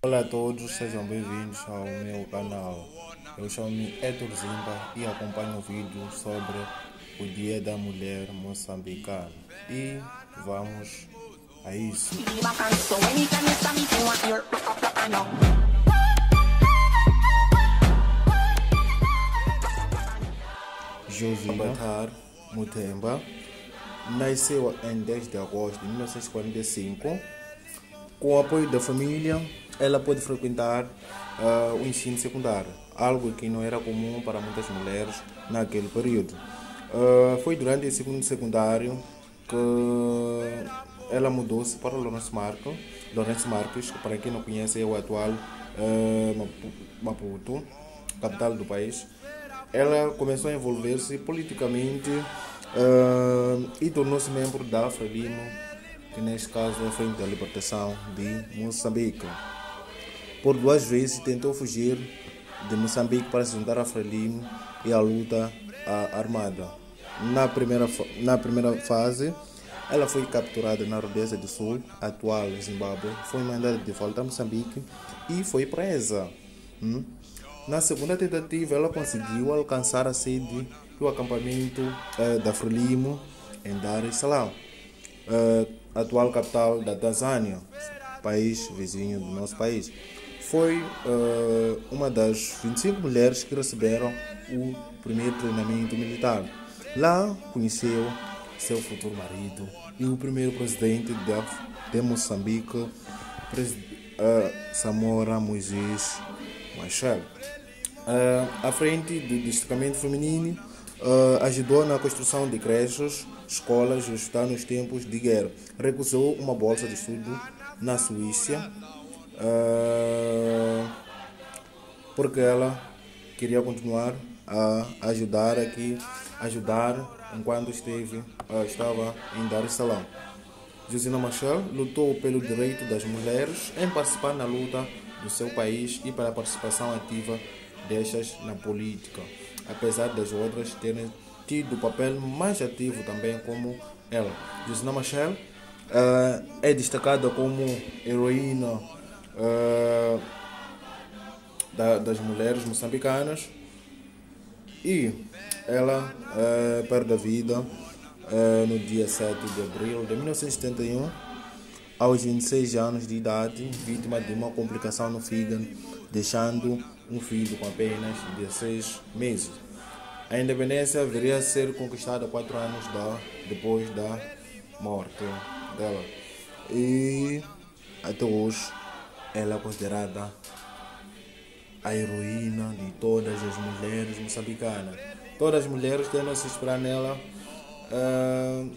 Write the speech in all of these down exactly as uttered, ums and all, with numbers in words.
Olá a todos, sejam bem-vindos ao meu canal. Eu chamo-me Héctor Zimba e acompanho o vídeo sobre o Dia da Mulher Moçambicana. E vamos a isso. Josina Batar Mutemba nasceu em dez de agosto de mil novecentos e quarenta e cinco. Com o apoio da família, ela pôde frequentar uh, o ensino secundário, algo que não era comum para muitas mulheres naquele período. Uh, foi durante o segundo secundário que ela mudou-se para Lourenço Marques, Lourenço Marques, que para quem não conhece é o atual uh, Maputo, capital do país. Ela começou a envolver-se politicamente uh, e tornou-se membro da Frelimo, que neste caso é a Frente da Libertação de Moçambique. Por duas vezes tentou fugir de Moçambique para se juntar à Frelimo e à luta armada. Na primeira, na primeira fase, ela foi capturada na Rodésia do Sul, atual Zimbábue, foi mandada de volta a Moçambique e foi presa. Hum? Na segunda tentativa, ela conseguiu alcançar a sede do acampamento uh, da Frelimo em Dar es Salaam, uh, atual capital da Tanzânia, país vizinho do nosso país. Foi uh, uma das vinte e cinco mulheres que receberam o primeiro treinamento militar. Lá conheceu seu futuro marido e o primeiro presidente de, de Moçambique, uh, Samora Moisés Machel. Uh, à frente do destacamento feminino, uh, ajudou na construção de creches, escolas e hospitais nos tempos de guerra. Recusou uma bolsa de estudo na Suíça, uh, porque ela queria continuar a ajudar aqui, ajudar enquanto esteve, uh, estava em Dar es Salaam. Josina Machel lutou pelo direito das mulheres em participar na luta do seu país e pela participação ativa destas na política, apesar das outras terem tido papel mais ativo também como ela. Josina Machel uh, é destacada como heroína uh, da, das mulheres moçambicanas e ela uh, perde a vida uh, no dia sete de abril de mil novecentos e setenta e um, aos vinte e seis anos de idade, vítima de uma complicação no fígado, deixando um filho com apenas dezesseis meses. A independência viria a ser conquistada quatro anos da, depois da morte dela. E até hoje ela é considerada a heroína de todas as mulheres moçambicanas. Todas as mulheres tentam se inspirar nela uh,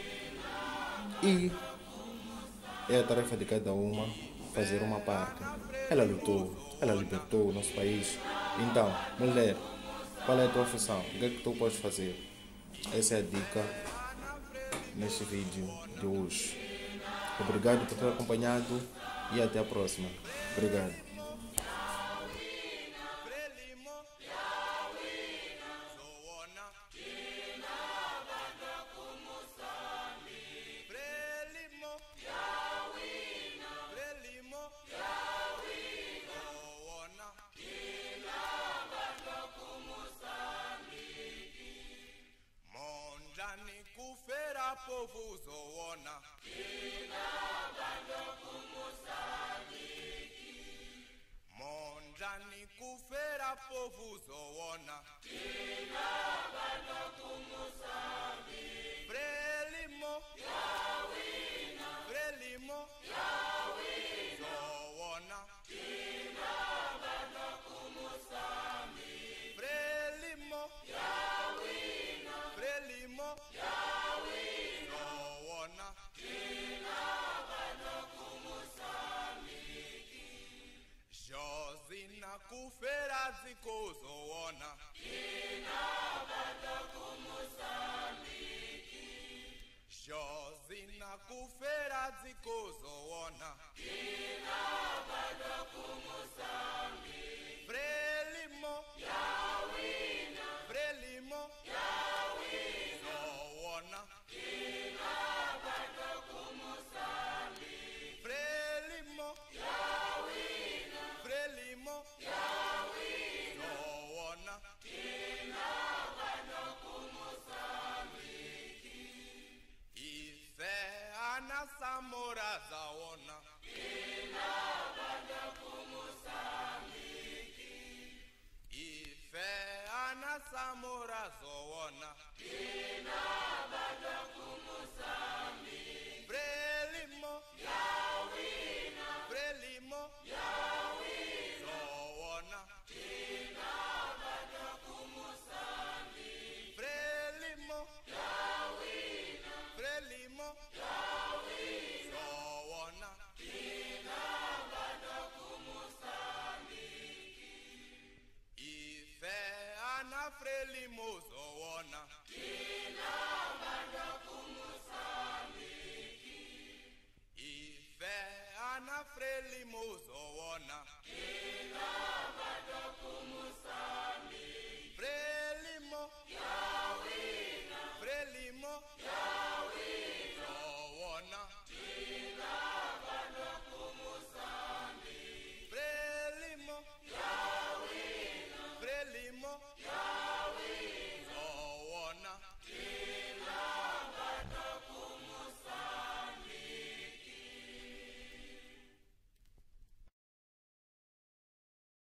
e é a tarefa de cada uma fazer uma parte. Ela lutou, ela libertou o nosso país. Então, mulher, qual é a tua função? O que é que tu podes fazer? Essa é a dica neste vídeo de hoje. Obrigado por ter acompanhado e até a próxima. Obrigado. Kufera povo zoona Kina bando kumusabiki Monjani kufera povo zoona Kina bando kumusabiki Frelimo Yawina Frelimo Yawina Zoona Kina bando kumusabiki Frelimo Yawina Frelimo Josina kufera zikozo ona Kina bando kumusambiki Josina kufera zikozo ona Kina bando kumusambiki Frelimo Yawina Frelimo Yawina Zoona Kina bando kumusambiki Frelimo Yawina uzowona Frelimo Frelimo uzowona Frelimo Frelimo uzowona Ife ana Frelimo uzowona Ife ana Frelimo uzowona